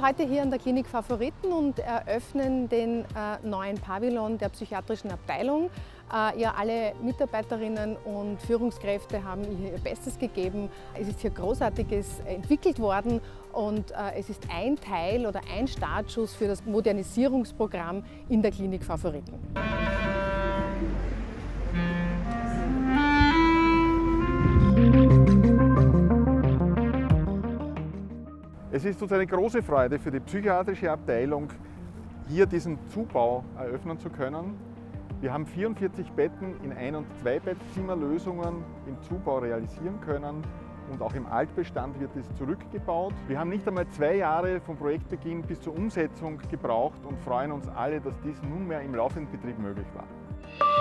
heute hier an der Klinik Favoriten und eröffnen den neuen Pavillon der psychiatrischen Abteilung. Ja, alle Mitarbeiterinnen und Führungskräfte haben hier ihr Bestes gegeben. Es ist hier Großartiges entwickelt worden und es ist ein Teil oder ein Startschuss für das Modernisierungsprogramm in der Klinik Favoriten. Es ist uns eine große Freude für die psychiatrische Abteilung, hier diesen Zubau eröffnen zu können. Wir haben 44 Betten in Ein- und Zweibettzimmerlösungen im Zubau realisieren können und auch im Altbestand wird es zurückgebaut. Wir haben nicht einmal 2 Jahre vom Projektbeginn bis zur Umsetzung gebraucht und freuen uns alle, dass dies nunmehr im laufenden Betrieb möglich war.